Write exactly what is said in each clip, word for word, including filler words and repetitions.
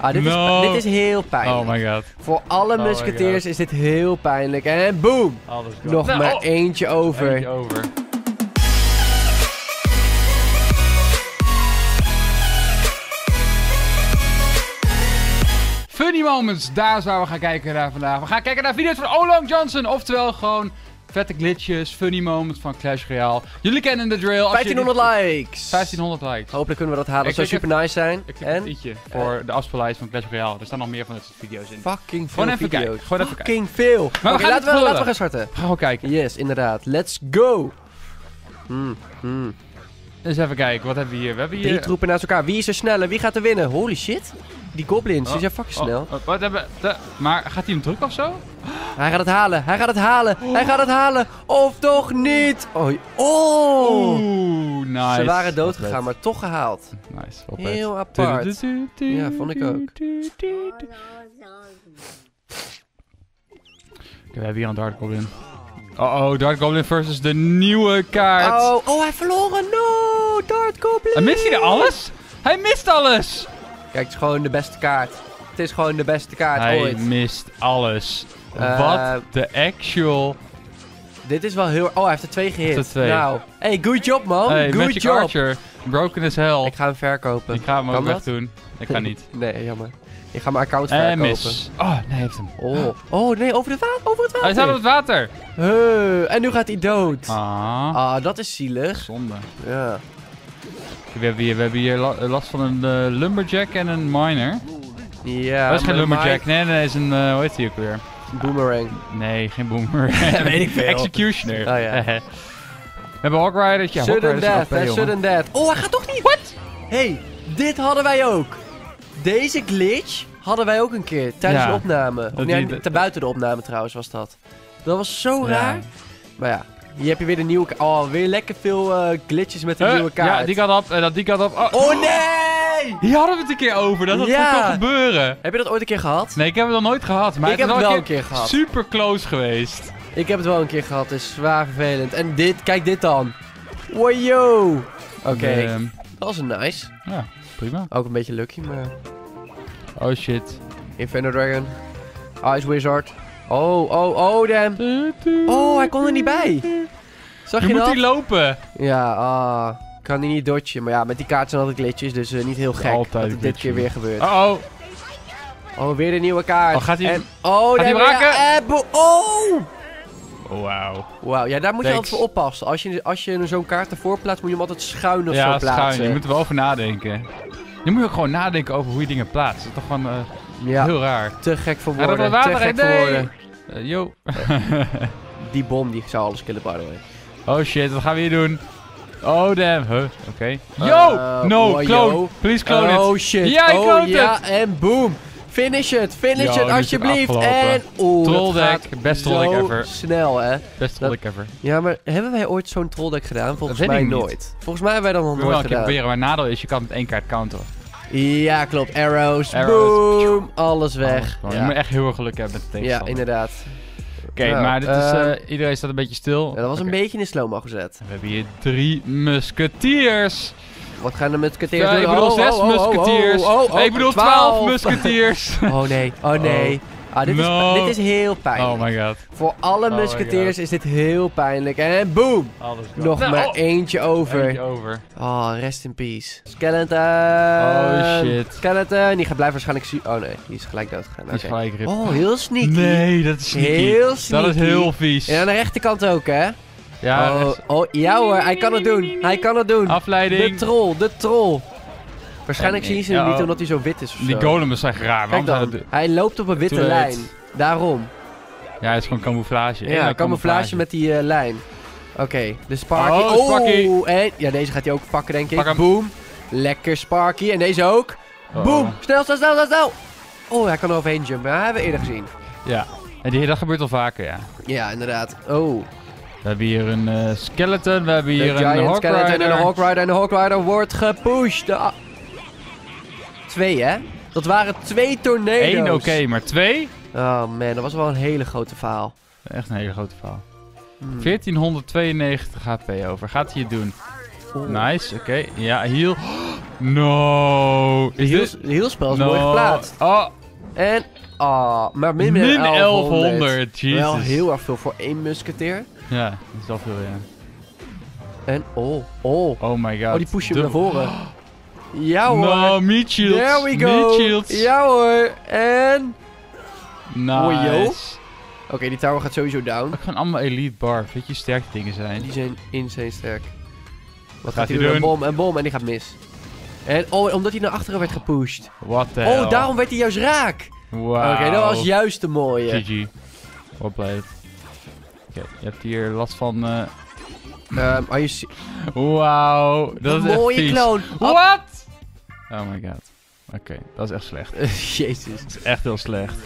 Ah, dit, no. is, dit is heel pijnlijk. Oh my god. Voor alle Oh musketeers is dit heel pijnlijk. En boom! Alles Nog nou, maar oh. eentje over. Eentje over. Funny moments, daar is waar we gaan kijken naar vandaag. We gaan kijken naar video's van Olong Johnson. Oftewel gewoon vette glitches, funny moments van Clash Royale. Jullie kennen de drill. Als vijftienhonderd je... likes! vijftienhonderd likes. Hopelijk kunnen we dat halen. Ik Dat zou klik super nice zijn. Ik klik En? een i'tje voor de afspeellijst van Clash Royale. Er staan nog meer van dit soort video's in. Fucking veel Gewoon even video's. kijken. Gewoon even Fucking veel. Maar we Oké, gaan laten, niet we, laten we lullen. gaan starten. We gaan gewoon kijken. Yes, inderdaad. Let's go! Hmm, hmm. Eens even kijken, wat hebben we hier? We hebben hier... Drie troepen naast elkaar. Wie is er sneller? Wie gaat er winnen? Holy shit. Die goblins, die Oh, zijn fucking oh, snel. oh, wat hebben we... Maar gaat hij hem drukken of zo? Hij gaat het halen. Hij gaat het halen. Hij gaat het halen. Of toch niet? Oh. oh. Oeh, nice. Ze waren dood Wel gegaan, maar toch gehaald. vet. Nice, wel vet. Heel apart. Ja, vond ik ook. We hebben hier een Dart Goblin. Oh oh, Dart Goblin versus de nieuwe kaart. Oh, oh, hij verloren. No, Dart Goblin. En mist hij er alles? Hij mist alles! Kijk, het is gewoon de beste kaart. Het is gewoon de beste kaart Hij ooit. mist alles. Uh, Wat de actual... Dit is wel heel... Oh, hij heeft er twee gehit. Hij heeft er twee. Nou, hey, good job, man. Hey, good Magic job. Archer. Broken as hell. Ik ga hem verkopen. Ik ga hem Kan ook weg dat? doen. Ik ga niet. Nee, jammer. Ik ga mijn account En verkopen. mis. Oh, nee, hij heeft hem. Oh. oh, nee, over het water. Over het water. Hij staat op het water. Huh, en nu gaat hij dood. Ah, Ah, dat is zielig. zonde. Ja. We hebben hier, we hebben hier la- last van een uh, lumberjack en een miner. Ja, dat is geen maar lumberjack, my- nee, nee, nee, is een, uh, hoe heet die ook weer? Boomerang. Nee, geen boomer. Weet ik veel. Executioner. Oh, ja. We hebben Hawk Ridertje. Ja, Hawk Sudden Rider is death, O P, hè, jongen. sudden death. Oh, hij gaat toch niet? What? Hey, dit hadden wij ook. Deze glitch hadden wij ook een keer tijdens Ja. de opname. Of Dat nee, die- te buiten de opname trouwens was dat. Dat was zo Ja. raar. Maar ja, hier heb je weer de nieuwe kaart. Oh, weer lekker veel eh, glitches met de Huh? nieuwe kaart. Ja, die kant op en dan die kant op. Oh, Oh nee! hier hadden we het een keer over, dat dat Ja. kon gebeuren. Heb je dat ooit een keer gehad? Nee, ik heb het nog nooit gehad. Maar Ik heb is het wel een een keer gehad. Super close geweest. Ik heb het wel een keer gehad, het is zwaar vervelend. En dit, kijk dit dan. Wojo! Oké, Ehm, dat was een nice. ja, prima. Ook een beetje lucky, maar... Oh shit. Inferno Dragon. Ice Wizard. Oh, oh, oh, damn. Oh, hij kon er niet bij. Zag Je je moet dat? die lopen. Ja, ah. Kan hij niet dodgen. Maar ja, met die kaart zijn altijd glitches, dus eh, niet heel gek Altijd dat het dit glitchen. keer weer gebeurt. Oh oh. Oh, weer de nieuwe kaart. Oh, gaat hij- En, oh, gaat hij daar hem raken? weer- eh, bo- oh! Oh, wauw. Wauw, ja, daar moet je Thanks. altijd voor oppassen. Als je, als je zo'n kaart ervoor plaatst, moet je hem altijd schuin of Ja, zo plaatsen. schuin. Je moet er wel over nadenken. Je moet ook gewoon nadenken over hoe je dingen plaatst. Dat is toch gewoon uh, Ja, heel raar. te gek voor Ga er woorden. wel water Te gek in? voor Nee. woorden. Uh, yo. Die bom, die zou alles killen, by the way. Oh shit, wat gaan we hier doen? Oh damn. Huh, oké. Yo! Uh, no, wow, clone. yo. Please clone it. Oh shit. Ja, ik oh clone ja, het. en boom. Finish het, finish Yo, het nu is het alsjeblieft. afgelopen. En oeh, Troll dat deck, gaat best troll deck zo ever. snel, hè. Best Dat- trick ever. Ja, maar hebben wij ooit zo'n trolldeck gedaan? Volgens Dat weet mij ik niet. nooit. Volgens mij hebben wij dat nog Ik wil wel nooit een keer gedaan. proberen, maar nadeel is, je kan met één kaart counteren. Ja, klopt. Arrows, Arrows. boom, alles weg. Alles gewoon. Je Ja. moet echt heel erg geluk hebben met de ja, tegenstander. inderdaad. Oké, Nou, maar dit is, eh, eh, iedereen staat een beetje stil. Ja, dat was een Oké. beetje in slow-mo gezet. We hebben hier drie musketiers. Wat gaan de musketeers Ja, doen? ik bedoel Oh, zes oh, oh, oh, musketiers. oh, oh, oh, ik bedoel twaalf musketiers. Oh nee, oh nee. Ah, dit, No. is, dit is heel pijnlijk. Oh my god. Voor alle Oh my musketeers God. is dit heel pijnlijk. En boom! Alles Nog Nou, maar oh, eentje over. eentje over. Oh, rest in peace. Skeleton! Oh, shit. Skeleton, die gaat blijven waarschijnlijk... zie- Oh nee, die is gelijk doodgegaan. Die is Oké. gelijk rip. Oh, heel sneaky. Nee, dat is sneaky. Heel Dat sneaky. is heel vies. En aan de rechterkant ook, hè? Ja, oh, rechts- oh, ja hoor, hij kan het doen. Hij kan het doen. afleiding. De troll, de troll. Waarschijnlijk En- zien ze hem ja, niet oh. omdat hij zo wit is of Die zo. golems zijn raar. Kijk Waarom dan, zouden de- hij loopt op een witte Too late. lijn. Daarom. Ja, het is gewoon camouflage. Ja, Eén camouflage met die eh, lijn. Oké, de Sparky. Oh, Sparky. en ja, deze gaat hij ook pakken, denk ik. Pak hem. Boom. Lekker Sparky. En deze ook. Oh. Boom. Snel, snel, snel, snel, snel. Oh, hij kan er overheen jumpen. Ja, hebben we eerder gezien. Ja, en die, dat gebeurt al vaker, ja. Ja, inderdaad. Oh. We hebben hier een eh, skeleton, we hebben De hier een Giant Hawk Skeleton en de Rider. Hawk Rider. En de Hawk Rider wordt gepusht. De a- twee, hè? Dat waren twee tornado's. Eén oké, maar twee? Oh man, dat was wel een hele grote verhaal. Echt een hele grote verhaal. Hmm. veertienhonderdtweeënnegentig H P over. Gaat hij het doen? Oeh. Nice, oké. Ja, heal. No. De Is heel, dit... de hielspel is No. mooi geplaatst. Oh, En, ah, maar min, min elfhonderd. elfhonderd. Jezus. Wel heel erg veel voor één musketeer. Ja, dat is wel veel, ja. En, oh, oh. Oh my god. Oh, die push je De- naar voren. Ja hoor. No, meat shields. There we Meat go. shields. Ja hoor. En... Nice. Oh, yo. Oké, die tower gaat sowieso down. Ook gewoon allemaal elite bar. Weet je, sterke dingen zijn. Die zijn insane sterk. Wat Gaat gaat hij hij doen? Een doen? bom, een bom en die gaat mis. En, oh, omdat hij naar achteren werd gepusht. What the hell. Oh, daarom werd hij juist raak. Wow. Oké, dat was juist de mooie. G G. Well played. Oké, je hebt hier last van... eh Um, are you se- Wauw. Dat Een is echt mooie vies. clown. What? Oh my god. Oké, dat is echt slecht. Jezus. Dat is echt heel slecht.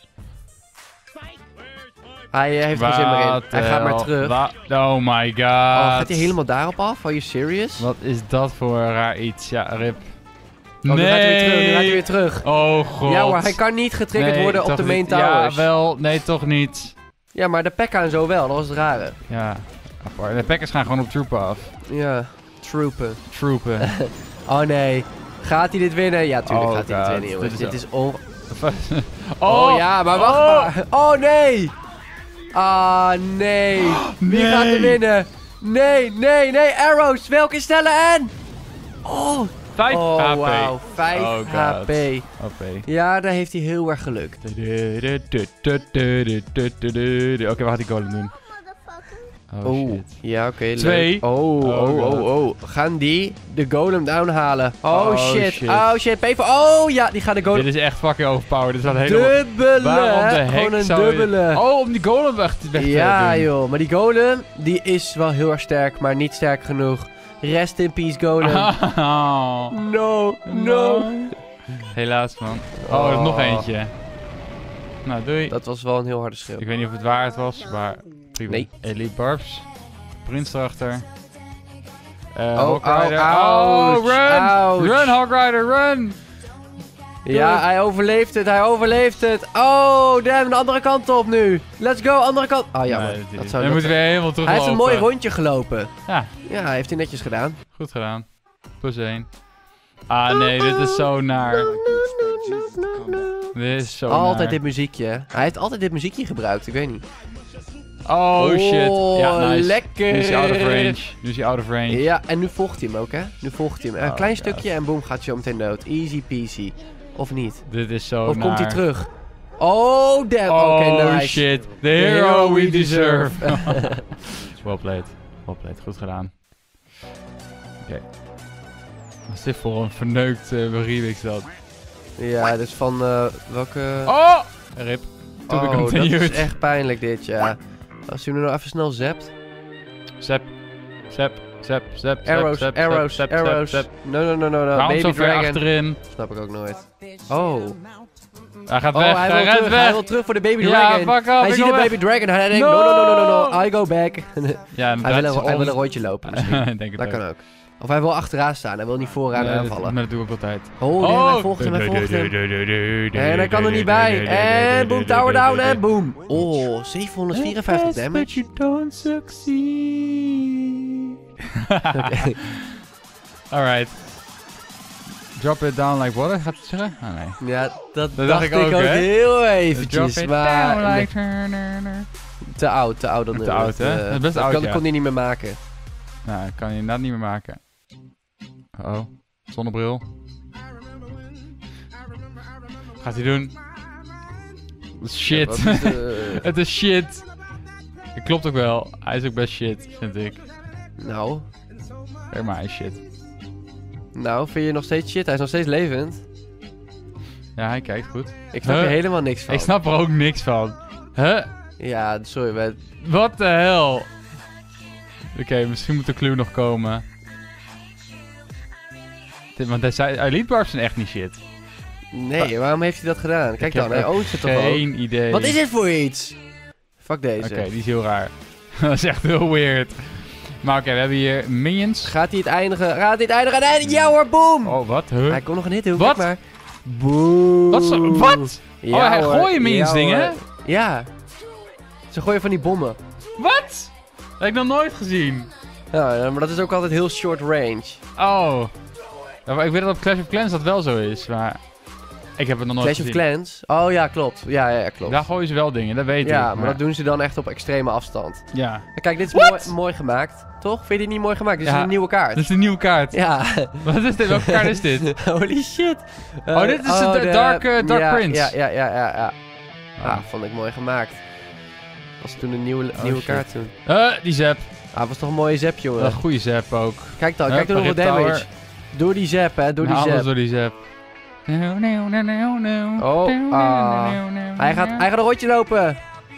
Hij eh, heeft geen zin meer in. Wat Hij de gaat maar hel? terug. Wa- oh my god. Oh, gaat hij helemaal daarop af? Are you serious? Wat is dat voor een raar iets? Ja, rip. Oh, nu nee. gaat hij weer terug. Nu gaat hij weer terug. Oh god. Ja hoor, hij kan niet getriggerd Nee, worden op toch de main niet. towers. Ja, wel. Nee, toch niet. Ja, maar de P E K K A en zo wel. Dat was het rare. Ja. Apart. De packers gaan gewoon op troopen af. Ja, troopen. Troopen. Oh nee. Gaat hij dit winnen? Ja, tuurlijk Oh, gaat hij dit God. winnen, jongens. Dit is Dit is on... oh, Oh ja, maar wacht oh. maar. Oh nee! Ah nee. Wie Nee. gaat er winnen? Nee, nee, nee. Arrows. Welke stellen en? Oh. vijf Oh H P. wauw. vijf Oh, H God. P. H P. Ja, daar heeft hij heel erg gelukt. Oké, wat gaat die golem doen? Oh, Oh, shit. ja, oké. leuk. Twee. Oh, Oh, oh, God. oh, oh. Gaan die de golem down halen? Oh, Oh, shit. shit. Oh shit. P V. Oh ja, die gaat de golem... Dit is echt fucking overpowered. Dit is wel helemaal... Dubbele. Waarom de hek Gewoon een zou je- dubbele. Oh, om die golem weg, weg te Ja doen. joh, maar die golem, die is wel heel erg sterk, maar niet sterk genoeg. Rest in peace golem. Oh. No, no. Helaas, man. Oh, er is nog eentje. Nou, doei. Dat was wel een heel harde schreeuw. Ik weet niet of het waard was, maar... prima. Nee. Elite Barbs. Prins erachter. Uh, Oh, Hawk Rider. ouch, Oh, run! ouch. Run, Hawk Rider, run! Ja, hij overleeft het, hij overleeft het. Oh, damn, de andere kant op nu. Let's go, andere kant. Oh ja, Nee, dat dat zou Dan dat- moeten we helemaal teruglopen. Hij heeft een mooi rondje gelopen. Ja, Ja, hij heeft hij netjes gedaan. goed gedaan. Plus één. Ah nee, dit is zo naar. Dit is zo Altijd naar. dit muziekje. Hij heeft altijd dit muziekje gebruikt, ik weet niet. Oh shit. Ja, Oh, nice. lekker. Nu is hij out of range. Nu is hij out of range. Ja, en nu volgt hij hem ook, hè? Nu volgt hij hem. Een Oh, klein God. stukje en boom, gaat hij zo meteen dood. Easy peasy. Of niet? Dit is zo Of naar. komt hij terug? Oh, damn. Oh Oké, nice. shit. The hero we deserve. Well played. Well played. Goed gedaan. Oké. Wat is dit voor een verneukt uh, remix dat? Ja, dus van uh, welke... Oh! Rip. To be Oh, dat continued. is echt pijnlijk dit, ja. Als u nu nog even snel zapt. Zap. Zap. Zap. Zap. Arrows, zap, arrows, zap, arrows. zap, zap. No, no, no, no, no. Waarom zo Baby ver Dragon. achterin? Snap ik ook nooit. Oh. Hij gaat Oh, weg. hij Hij wil rent terug. weg. Hij wil terug voor de Baby Ja, Dragon. fuck off, Hij ik ziet wil de weg. Baby Dragon en hij denkt, No. no, no, no, no, no, no, I go back. Ja, hij, wil een, hij wil een rondje lopen misschien. Ik denk het Dat ook. kan ook. Of hij wil achteraan staan, hij wil niet vooraan Nee, dat- aanvallen. Maar dat doe ik altijd. Oh, nee, hij volgt hem, hij volgt hem. En hij kan er niet bij. En boom, tower down en boom. Oh, zevenhonderdvierenvijftig damage. But you don't succeed. Oké. Alright. Drop it down like water, gaat het zeggen? Ah nee. Ja, dat, Dat dacht ik ook, hè? heel Drop eventjes. it Maar down nee, like... Nee. te oud, te oud. Dan Te oud, hè? eh, Dat is best dat oud, kan, ja. kon hij niet meer maken. Nou, dat kan je inderdaad niet meer maken. Uh oh, zonnebril. Wat gaat hij doen? Shit. Wat is de- Het is shit. Het klopt ook wel. Hij is ook best shit, vind ik. Nou, Ja, maar hij is shit. nou, vind je nog steeds shit? Hij is nog steeds levend. Ja, hij kijkt goed. Ik snap Huh? er helemaal niks van. Ik snap er ook niks van. Huh? Ja, sorry, we... What the hell? Oké, misschien moet de clue nog komen. Dit, want hij zei, Elite Barbs zijn echt niet shit. Nee, waarom heeft hij dat gedaan? Kijk Ik dan, heb hij oont het toch ook? Geen idee. Wat is dit voor iets? Fuck deze. Oké, die is heel raar. Dat is echt heel weird. Maar oké, we hebben hier minions. Gaat hij het eindigen? Gaat hij het eindigen? Nee, ja hoor, boom! Oh, wat? Huh? Hij kon nog een hit doen, Wat? kijk maar. Boom! Wat? Zo, wat? Ja, oh, hij hoor. gooien minions Ja, dingen? hoor. Ja. Ze gooien van die bommen. Wat? Dat heb ik nog nooit gezien. Ja, maar dat is ook altijd heel short range. Oh. Ja, maar ik weet dat op Clash of Clans dat wel zo is, maar ik heb het nog nooit Clash of gezien. Clans? Oh ja, klopt. Ja, ja, ja klopt. Daar gooien ze wel dingen, dat weet ik. Ja, maar dat doen ze dan echt op extreme afstand. Ja. En kijk, dit is What? mooi, mooi gemaakt. Toch? Vind je dit niet mooi gemaakt? Dit is Ja. een nieuwe kaart. Dat is een nieuwe kaart. Ja. Wat is dit? Welke kaart is dit? Holy shit. Oh, dit is de Dark, uh, Dark ja, Prince. Ja, ja, ja, ja. ja. Ah. Ah, vond ik mooi gemaakt. Was toen een nieuwe, Oh, nieuwe shit. kaart toen. Eh, die zap. Ah, was toch een mooie zap, jongen. Een goede zap ook. Kijk dan, Hup, kijk dan een hoeveel Rip damage. Tower. Door die zap, hè, door die Nou, alles zap. door die zap. Oh, ah. Hij gaat, hij gaat een rondje lopen.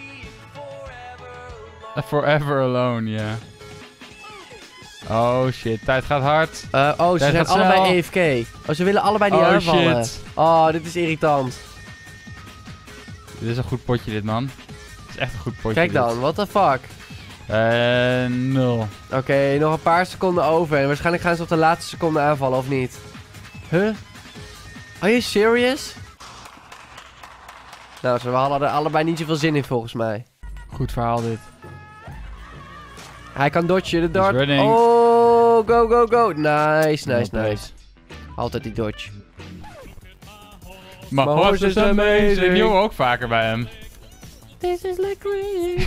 Forever Alone, ja. Oh shit, tijd gaat hard. Uh, oh, ze Tijd zijn gaat allebei snel. A F K. Oh, ze willen allebei niet Oh aanvallen. shit. Oh, dit is irritant. Dit is een goed potje dit, man. Dit is echt een goed potje. Kijk dan, dit. what the fuck. Eh, nul. Oké, okay, nog een paar seconden over. En waarschijnlijk gaan ze op de laatste seconde aanvallen, of niet? Huh? Are you serious? Nou, ze hadden er allebei niet zoveel zin in, volgens mij. Goed verhaal dit. Hij kan dodgen, de dart. running. Oh, go, go, go. Nice, nice, Well nice. Altijd die dodge. Maar My horse horse is is amazing. amazing. Die hoor ook vaker bij hem. This is like rain.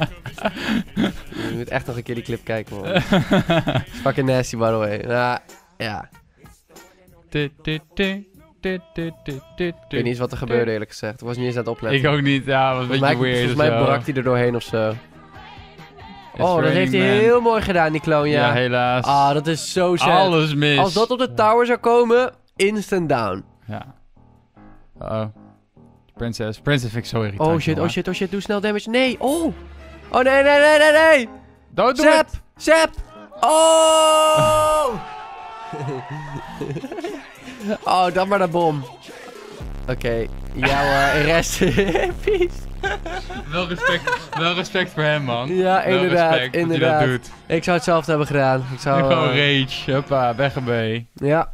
Je moet echt nog een keer die clip kijken, man. Fucking nasty, by the way. Nou, ja. Dit, dit, dit, dit, dit, dit, dit, Ik weet niet eens wat er gebeurde, eerlijk gezegd. Ik was niet eens aan het opletten. Ik ook niet, ja, was een Volgens beetje mij, weird. volgens mij of zo. brak hij er doorheen of zo. It's Oh, dat heeft raining, hij man. heel mooi gedaan, die clown, Ja, ja. helaas. Ah, dat is zo sad. Alles mis. Als dat op de tower zou komen, instant down. Ja. Uh-oh. Princess. Princess vind ik zo irritant. Oh shit, jongen. oh shit, oh shit, doe snel damage. Nee, oh. Oh nee, nee, nee, nee, nee. Don't do Zap, it. zap. Oh. Oh, dan maar de bom. Oké, okay. Ja hoor, rest in peace. Wel respect, wel respect voor hem, man. Ja, Wel inderdaad, respect inderdaad. Dat hij dat doet. Ik zou hetzelfde hebben gedaan. Ik zou... Gewoon uh, rage. Hoppa, weg erbij. Ja.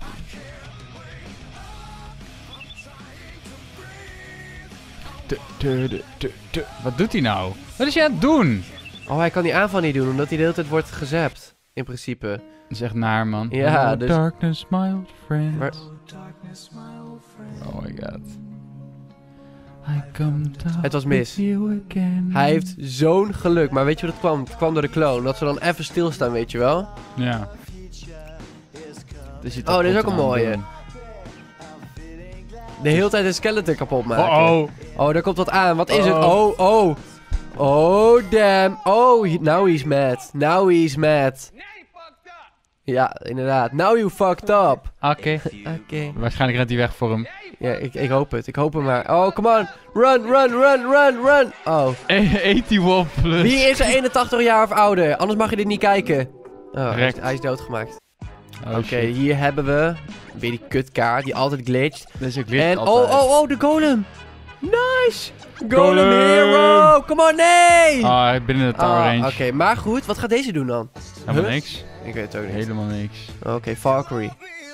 Tu- tu- tu- tu- tu- Wat doet hij nou? Wat is hij aan het doen? Oh, hij kan die aanval niet doen, omdat hij de hele tijd wordt gezapt. In principe. Dat is echt naar, man. Ja, oh, dus- darkness, my old friend. Maar- Oh my god. I come talk Het was mis. with you again. Hij heeft zo'n geluk. Maar weet je wat het kwam? Het kwam door de clone. Dat ze dan even stilstaan, weet je wel? Ja. Dus je Oh, dit is ook een mooie. De hele tijd een skeleton kapot maken. Oh, oh. Oh, daar komt wat aan. Wat is het? Oh. Oh, oh. Oh, damn. Oh, he- now he's mad. Now he's mad. Ja, inderdaad. Now you fucked up. Oké. Oké. Waarschijnlijk rent hij weg voor hem. Ja, ik, ik hoop het. Ik hoop het maar. Oh, come on. Run, run, run, run, run. Oh. eighty wall plus. Wie is er eenentachtig jaar of ouder? Anders mag je dit niet kijken. Oh, hij, is, Rekt. hij is doodgemaakt. Oh, Oké, shit. hier hebben we weer die kutkaart die altijd glitcht. Dat is ook glitch En oh, altijd. oh, oh, de golem. Nice. Golem, Golem. hero. Come on, nee. Ah, hij is binnen de tower Ah, range. Oké, maar goed. Wat gaat deze doen dan? Helemaal Huh? niks. Ik weet het ook niet. Helemaal niks. Oké, Valkyrie.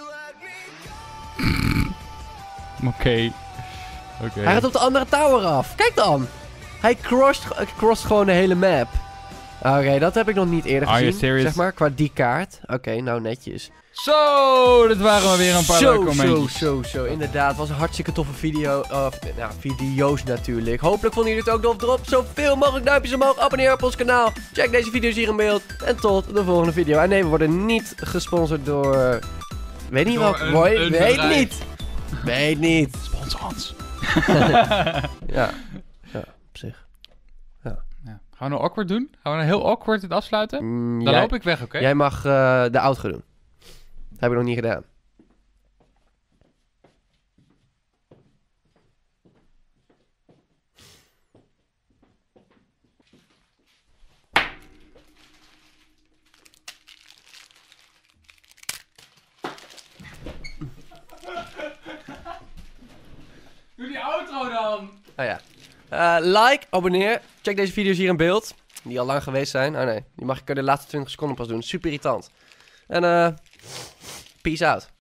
Oké. Oké. Hij gaat op de andere tower af. Kijk dan. Hij crossed, uh, crossed gewoon de hele map. Oké, dat heb ik nog niet eerder Are you gezien. serious? Zeg maar, qua die kaart. Oké, nou netjes. Zo, dit waren maar weer een paar Zo, leuke zo, momentjes. zo, zo. Inderdaad, was een hartstikke toffe video. Of, nou, video's natuurlijk. Hopelijk vonden jullie het ook. Drop, drop zoveel mogelijk duimpjes omhoog. Abonneer op ons kanaal. Check deze video's hier in beeld. En tot de volgende video. En nee, we worden niet gesponsord door... Weet niet Door welk... een- Weet, een weet bedrijf. niet. Weet niet. Sponsor ons. Ja. Ja, op zich. Ja. Gaan we nou awkward doen? Gaan we nou heel awkward het afsluiten? Mm, Dan jij, loop ik weg, oké? jij mag uh, de outro doen. Dat heb ik nog niet gedaan. Doe die outro dan! Oh ja. Uh, like, abonneer. Check deze video's hier in beeld. Die al lang geweest zijn. Oh nee, die mag ik er de laatste twintig seconden pas doen. Super irritant. En eh, peace out.